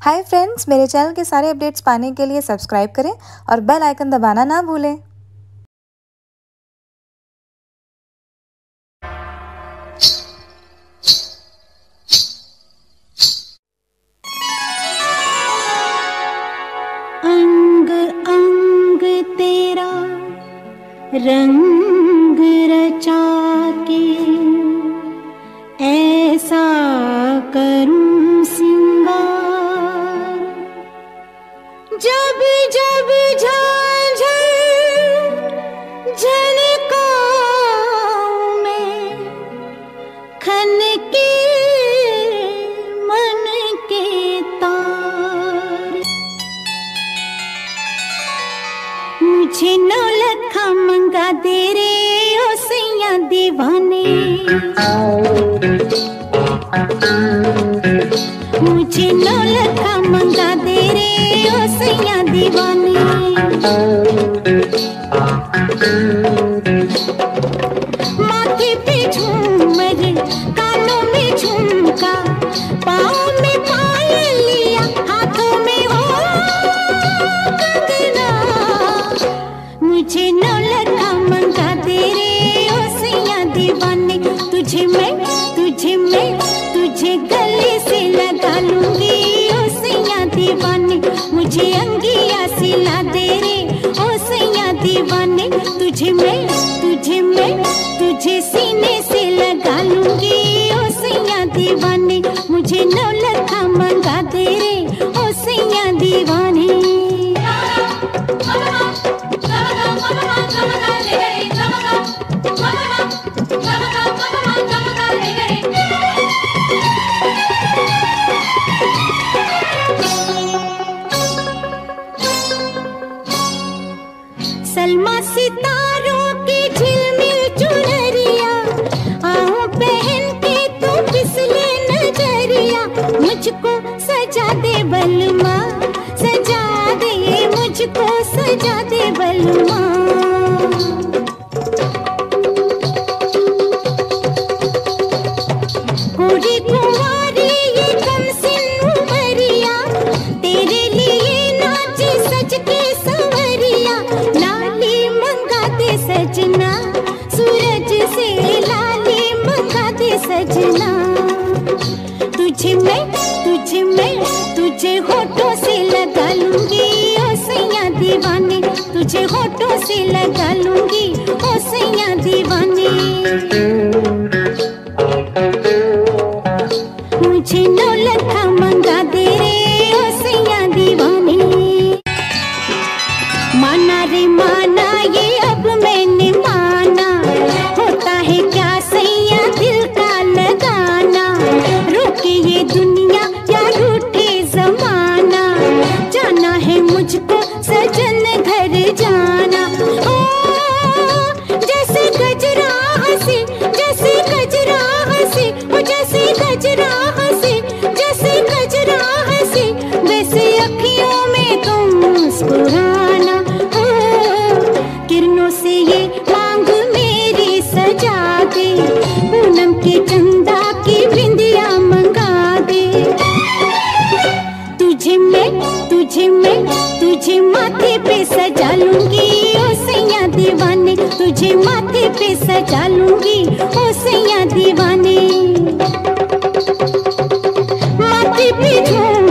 Hi friends, मेरे channel के सारे अपडेट्स पाने के लिए सब्सक्राइब करें और बेल आइकन दबाना ना भूलें। अंग अंग तेरा रंग रचा के ऐसा करूं सिंगार, जब जब झांझर झनकाऊं मैं, खनके मन के तार। मुझे नौलखा मंगा दे रे ओ सैया दीवाने, मुझे नौलखा मंगा दे रे ओ सैया दीवाने। माथे पे झूमर, कानों में झुमका, पाँव में पायलिया, हाथों में हो कंगना। मुझे नौलखा मंगा दे रे ओ सैया दीवाने। तुझे गले से लगा लूंगी ओ सैया दीवाने। मुझे अंगिया सिला दे रे ओ सैया दीवाने। तुझे सीने से लगा लूंगी ओ सैया दीवाने। मुझे नौलखा मंगा दे रे ओ सैया दीवाने। सलमा सितारों की झिलमिल चुनरिया, आऊं पहन के तू फिसले नजरिया। मुझको सजा दे बलमा, सजा दे, मुझको सजा दे बलमा। पूरी कुंवारी ये कमसिन उमरिया, तेरे लिए नाची सज के संवरिया। लाली मंगा दे सजना, सूरज से लाली मंगा दे सजना। तुझे होठों से लगा लूंगी ओ सैया दीवाने। तुझे होठों से लगा लूंगी ओ सैया दीवाने। मुझे नौलखा मंगा दे रे ओ सैया दीवाने। माना रे माना ये अब मैंने माना, होता है क्या सैया दिल का लगाना। रोके ये दुनिया या रूठे जमाना, जाना है मुझको सजन घर जाना। ओ जैसे गजरा हंसे, जैसे गजरा हंसे, ओ जैसे गजरा हंसे, जैसे गजरा हंसे, वैसे अखियों में तुम मुस्कुराना। किरणों से ये मांग मेरी सजा दे, पूनम के चंदा की बिंदिया मंगा दे। तुझे माथे पे सजा लूंगी ओ सैया दीवाने। तुझे माथे पे सजा लूंगी ओ सैया दीवाने। माथे पे